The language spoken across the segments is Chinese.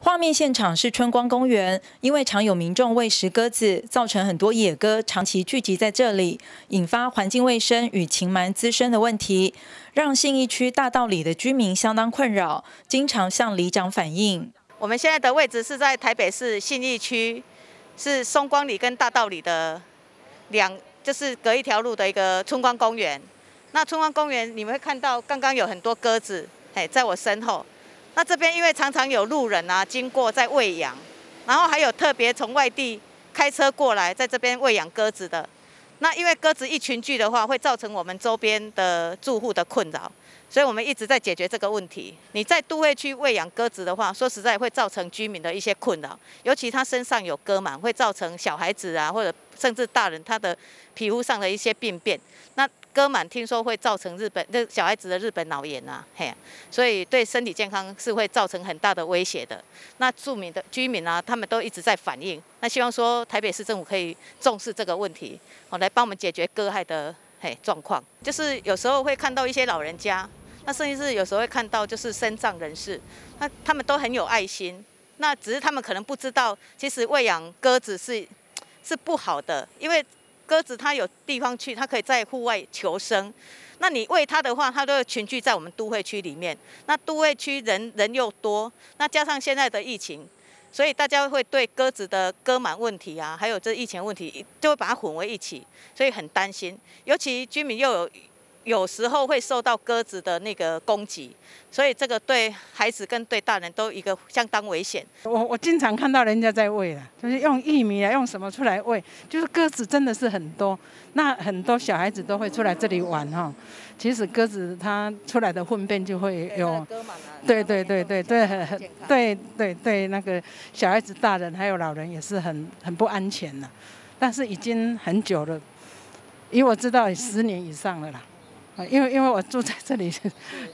画面现场是春光公园，因为常有民众喂食鸽子，造成很多野鸽长期聚集在这里，引发环境卫生与禽蛮滋生的问题，让信义区大道里的居民相当困扰，经常向里长反映。 我们现在的位置是在台北市信义区，是松光里跟大道里的就是隔一条路的一个春光公园。那春光公园你们会看到刚刚有很多鸽子，在我身后。那这边因为常常有路人经过在喂养，然后还有特别从外地开车过来在这边喂养鸽子的。那因为鸽子一群聚的话，会造成我们周边的住户的困扰，所以我们一直在解决这个问题。你在都会区喂养鸽子的话，说实在会造成居民的一些困扰，尤其它身上有鸽螨，会造成小孩子或者甚至大人他的皮肤上的一些病变。那鸽螨听说会造成小孩子的日本脑炎所以对身体健康是会造成很大的威胁的。那著名的居民他们都一直在反映，那希望说台北市政府可以重视这个问题，来帮我们解决鸽害的状况。就是有时候会看到一些老人家，那甚至是有时候会看到就是身障人士，那他们都很有爱心，那只是他们可能不知道，其实喂养鸽子是不好的，因为鸽子它有地方去，它可以在户外求生。那你喂它的话，它都会群聚在我们都会区里面。那都会区人又多，那加上现在的疫情，所以大家会对鸽子的鸽螨问题还有这疫情问题，就会把它混为一起，所以很担心。尤其居民又有时候会受到鸽子的那个攻击，所以这个对孩子跟对大人都一个相当危险。 我经常看到人家在喂啦，就是用玉米用什么出来喂，就是鸽子真的是很多，那很多小孩子都会出来这里玩其实鸽子它出来的粪便就会有，对，那个小孩子、大人还有老人也是很不安全的，但是已经很久了，以我知道也10年以上了啦。因为我住在这里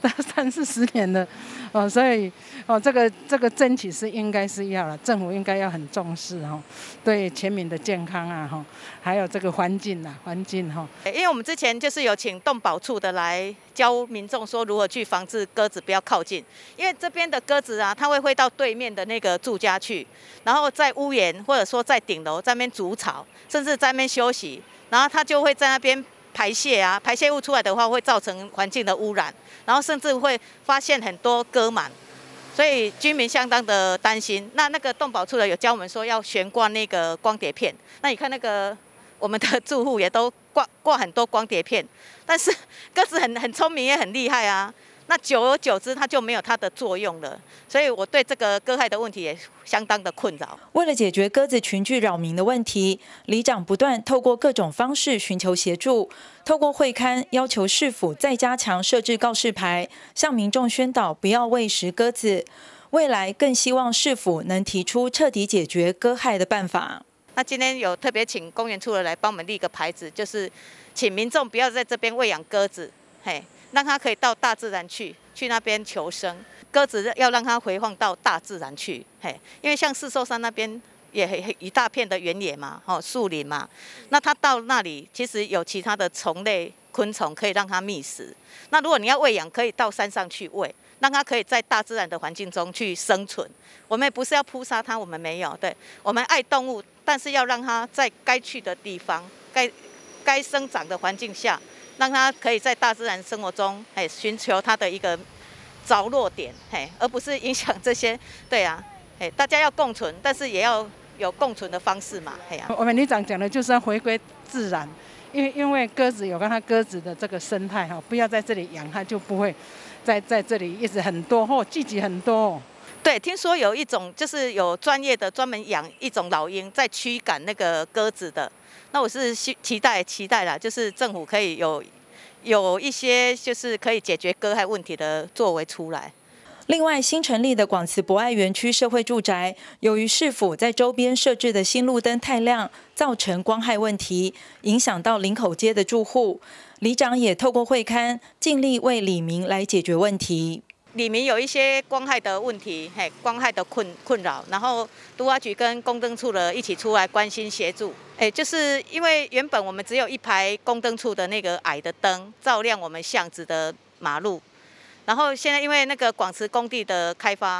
30-40年了，所以这个争取是应该是要了，政府应该要很重视对全民的健康还有这个环境因为我们之前就是有请动保处的来教民众说如何去防治鸽子不要靠近，因为这边的鸽子它会到对面的那个住家去，然后在屋檐或者说在顶楼在那边筑巢，甚至在那边休息，然后它就会在那边排泄物出来的话会造成环境的污染，然后甚至会发现很多鸽螨，所以居民相当的担心。那个动保处的有教我们说要悬挂那个光碟片，那你看那个我们的住户也都挂很多光碟片，但是鸽子很聪明也很厉害那久而久之它就没有它的作用了，所以我对这个鸽害的问题也相当的困扰。 为了解决鸽子群聚扰民的问题，里长不断透过各种方式寻求协助，透过会刊要求市府再加强设置告示牌，向民众宣导不要喂食鸽子。未来更希望市府能提出彻底解决鸽害的办法。 那今天有特别请公园处的来帮我们立个牌子，就是请民众不要在这边喂养鸽子，让它可以到大自然去那边求生。鸽子要让它回放到大自然去，因为像四寿山那边也一大片的原野嘛，树林嘛，那它到那里其实有其他的虫类昆虫可以让它觅食。那如果你要喂养，可以到山上去喂，让它可以在大自然的环境中去生存。我们也不是要扑杀它，我们没有，对，我们爱动物，但是要让它在该去的地方、该生长的环境下，让它可以在大自然生活中寻求它的一个着落点，而不是影响这些。对大家要共存，但是也要有共存的方式嘛。 我们里长讲的就是要回归自然，因为鸽子有它鸽子的这个生态不要在这里养，它就不会在这里一直很多聚集很多。 对，听说有一种就是有专业的专门养一种老鹰在驱赶那个鸽子的。那我是期待啦，就是政府可以有一些就是可以解决鸽害问题的作为出来。 另外，新成立的广慈博爱园区社会住宅，由于市府在周边设置的新路灯太亮，造成光害问题，影响到林口街的住户。里长也透过会刊，尽力为里民来解决问题。 里面有一些光害的问题，光害的困扰，然后都发局跟公灯处的一起出来关心协助。就是因为原本我们只有一排公灯处的那个矮的灯照亮我们巷子的马路，然后现在因为那个广慈工地的开发，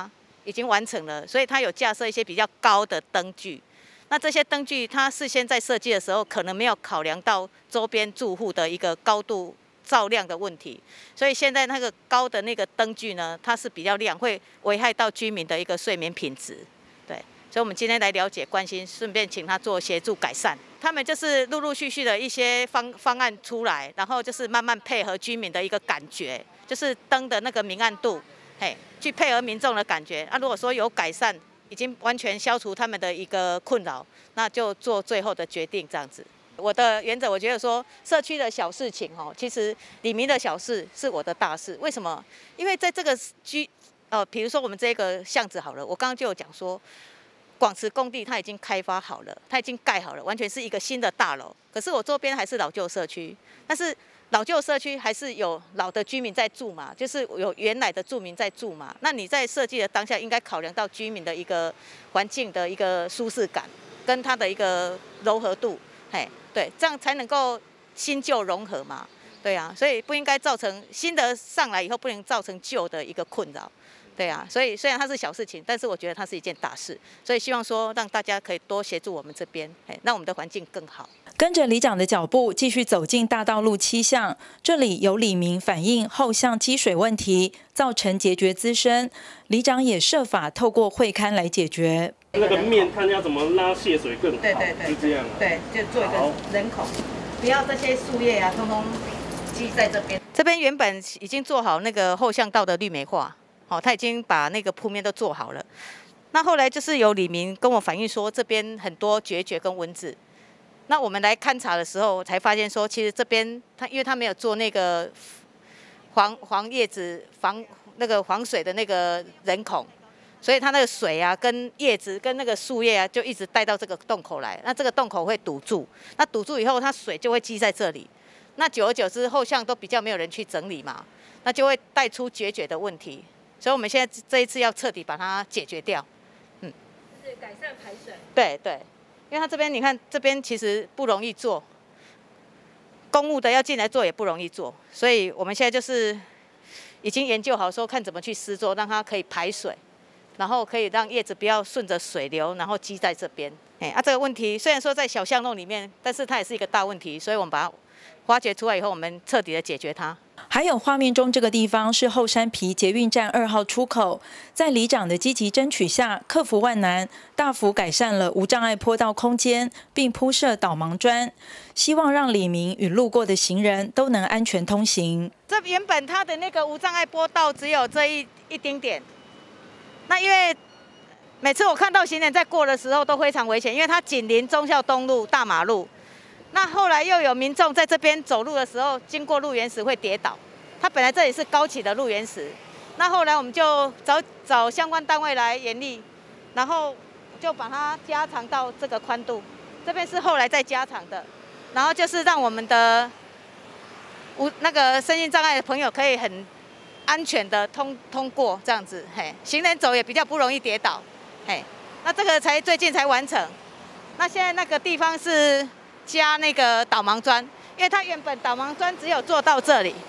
已经完成了，所以它有架设一些比较高的灯具。那这些灯具，它事先在设计的时候，可能没有考量到周边住户的一个高度照亮的问题，所以现在那个高的那个灯具呢，它是比较亮，会危害到居民的一个睡眠品质。对，所以我们今天来了解、关心，顺便请他做协助改善。他们就是陆陆续续的一些方案出来，然后就是慢慢配合居民的一个感觉，就是灯的那个明暗度，去配合民众的感觉。如果说有改善，已经完全消除他们的一个困扰，那就做最后的决定这样子。我的原则，我觉得说社区的小事情其实里民的小事是我的大事。为什么？因为在这个比如说我们这个巷子好了，我刚刚就有讲说，广慈工地它已经开发好了，它已经盖好了，完全是一个新的大楼。可是我周边还是老旧社区，但是老旧社区还是有老的居民在住嘛，就是有原来的住民在住嘛。那你在设计的当下，应该考量到居民的一个环境的一个舒适感，跟它的一个柔和度，对，这样才能够新旧融合嘛。对啊，所以不应该造成新的上来以后，不能造成旧的一个困扰。对啊，所以虽然它是小事情，但是我觉得它是一件大事，所以希望说让大家可以多协助我们这边，让我们的环境更好。 跟着里长的脚步，继续走进大道路7巷，这里有里民反映后巷积水问题，造成结决滋生，里长也设法透过会勘来解决。 那个面看要怎么拉泄水更好， 对， 是这样。 对，就做一个人孔，不要这些树叶啊，通通积在这边。这边原本已经做好那个后巷道的绿美化。他已经把那个铺面都做好了。那后来就是有里民跟我反映说，这边很多决跟蚊子。那我们来勘察的时候，才发现说，其实这边因为他没有做那个黄叶子防水的那个人孔，所以它那个水啊、跟叶子、跟那个树叶啊，就一直带到这个洞口来。那这个洞口会堵住，那堵住以后，它水就会积在这里。那久而久之，后巷都比较没有人去整理嘛，那就会带出决的问题。所以我们现在这一次要彻底把它解决掉， 就是改善排水。 对，因为它这边你看，这边其实不容易做，公务的要进来做也不容易做，所以我们现在就是已经研究好说看怎么去施作，让它可以排水，然后可以让叶子不要顺着水流，然后积在这边。这个问题虽然说在小巷弄里面，但是它也是一个大问题，所以我们把它挖掘出来以后，我们彻底的解决它。 还有画面中这个地方是后山埤捷运站2号出口，在里长的积极争取下，克服万难，大幅改善了无障碍坡道空间，并铺设导盲砖，希望让里民与路过的行人都能安全通行。 这原本它的那个无障碍坡道只有这一丁点，那因为每次我看到行人在过的时候都非常危险，因为它紧邻忠孝东路大马路。那后来又有民众在这边走路的时候，经过路缘时会跌倒。它本来这里是高起的路缘石，那后来我们就找相关单位来严厉，然后就把它加长到这个宽度。这边是后来再加长的，然后就是让我们的那个身心障碍的朋友可以很安全的通过这样子，行人走也比较不容易跌倒，那这个最近才完成。那现在那个地方是加那个导盲砖，因为它原本导盲砖只有做到这里，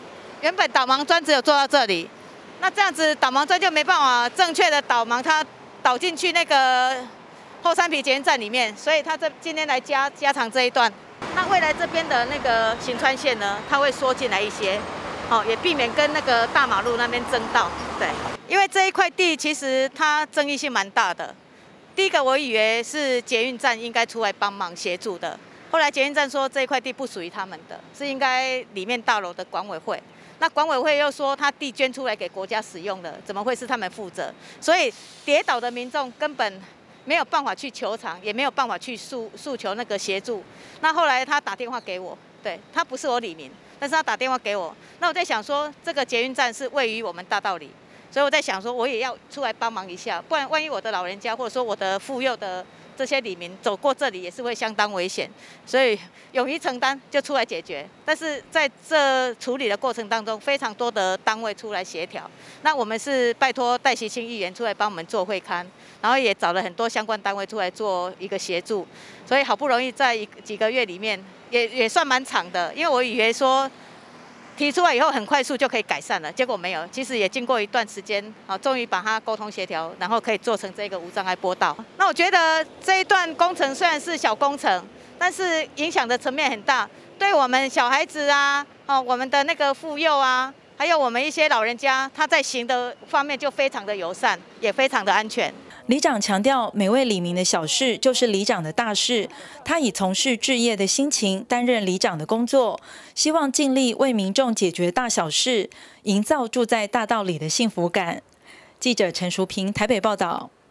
那这样子导盲砖就没办法正确的导盲，它导进去那个后山埤捷运站里面，所以它今天来加长这一段。那未来这边的那个行川线呢，它会缩进来一些，也避免跟那个大马路那边争道。对，因为这一块地其实它争议性蛮大的。第一个我以为是捷运站应该出来帮忙协助的。后来捷运站说这一块地不属于他们的，是应该里面大楼的管委会。那管委会又说他地捐出来给国家使用的，怎么会是他们负责？所以跌倒的民众根本没有办法去求偿，也没有办法去诉求那个协助。那后来他打电话给我，对，他不是我里民，但是他打电话给我。那我在想说，这个捷运站是位于我们大道里，所以我在想说，我也要出来帮忙一下，不然万一我的老人家或者说我的妇幼的这些里民走过这里也是会相当危险，所以勇于承担就出来解决。但是在这处理的过程当中，非常多的单位出来协调。那我们是拜托戴习清议员出来帮我们做会勘，然后也找了很多相关单位出来做一个协助，所以好不容易在几个月里面也算蛮长的，因为我以为说提出来以后很快速就可以改善了，结果没有，其实也经过一段时间，终于把它沟通协调，然后可以做成这个无障碍坡道。那我觉得这一段工程虽然是小工程，但是影响的层面很大，对我们小孩子啊，我们的那个妇幼啊，还有我们一些老人家，他在行的方面就非常的友善，也非常的安全。 里长强调，每位里民的小事就是里长的大事。他以从事志业的心情担任里长的工作，希望尽力为民众解决大小事，营造住在大道里的幸福感。记者陈淑平台北报道。